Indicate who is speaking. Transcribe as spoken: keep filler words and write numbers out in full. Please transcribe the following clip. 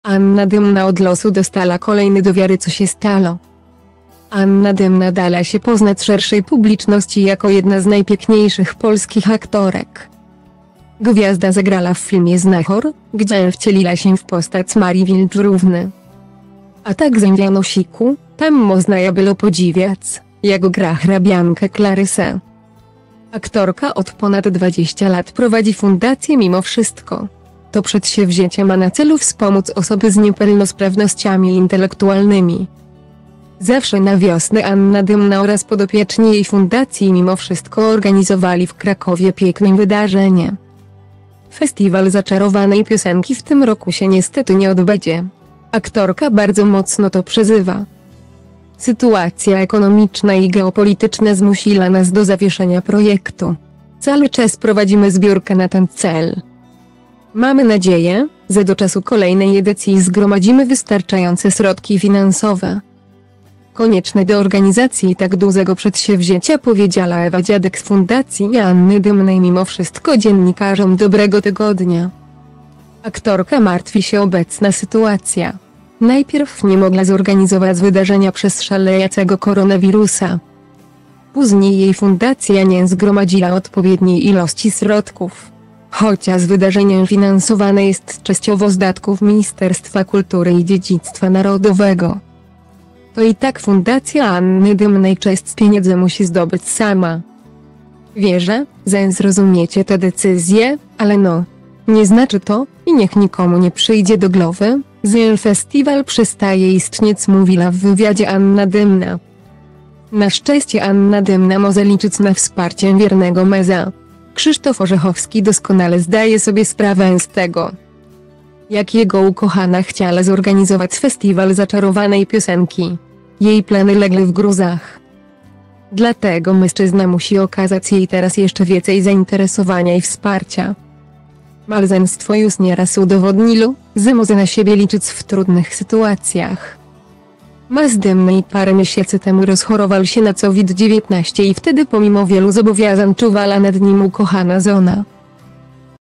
Speaker 1: Anna Dymna od losu dostała kolejny do wiary, co się stało. Anna Dymna dała się poznać szerszej publiczności jako jedna z najpiękniejszych polskich aktorek. Gwiazda zagrała w filmie Znachor, gdzie wcieliła się w postać Marii Wilczurówny. A tak w Janosika, tam można je było podziwiać, jak gra hrabiankę Clarysę. Aktorka od ponad dwudziestu lat prowadzi fundację Mimo Wszystko. To przedsięwzięcie ma na celu wspomóc osoby z niepełnosprawnościami intelektualnymi. Zawsze na wiosnę Anna Dymna oraz podopieczni jej fundacji Mimo Wszystko organizowali w Krakowie piękne wydarzenie. Festiwal zaczarowanej piosenki w tym roku się niestety nie odbędzie. Aktorka bardzo mocno to przeżywa. Sytuacja ekonomiczna i geopolityczna zmusiła nas do zawieszenia projektu. Cały czas prowadzimy zbiórkę na ten cel. Mamy nadzieję, że do czasu kolejnej edycji zgromadzimy wystarczające środki finansowe. Konieczne do organizacji tak dużego przedsięwzięcia, powiedziała Ewa Dziadek z Fundacji Anny Dymnej Mimo Wszystko dziennikarzom Dobrego Tygodnia. Aktorka martwi się obecna sytuacja. Najpierw nie mogła zorganizować wydarzenia przez szalejącego koronawirusa. Później jej fundacja nie zgromadziła odpowiedniej ilości środków. Chociaż wydarzenie finansowane jest częściowo z datków Ministerstwa Kultury i Dziedzictwa Narodowego, to i tak Fundacja Anny Dymnej część pieniędzy musi zdobyć sama. Wierzę, że zrozumiecie tę decyzję, ale no, nie znaczy to, i niech nikomu nie przyjdzie do głowy, że festiwal przestaje istnieć, mówiła w wywiadzie Anna Dymna. Na szczęście Anna Dymna może liczyć na wsparcie wiernego meza. Krzysztof Orzechowski doskonale zdaje sobie sprawę z tego, jak jego ukochana chciała zorganizować festiwal zaczarowanej piosenki. Jej plany legły w gruzach. Dlatego mężczyzna musi okazać jej teraz jeszcze więcej zainteresowania i wsparcia. Małżeństwo już nieraz udowodniło, że może na siebie liczyć w trudnych sytuacjach. Mąż Dymnej parę miesięcy temu rozchorował się na COVID dziewiętnaście i wtedy pomimo wielu zobowiązań czuwała nad nim ukochana żona.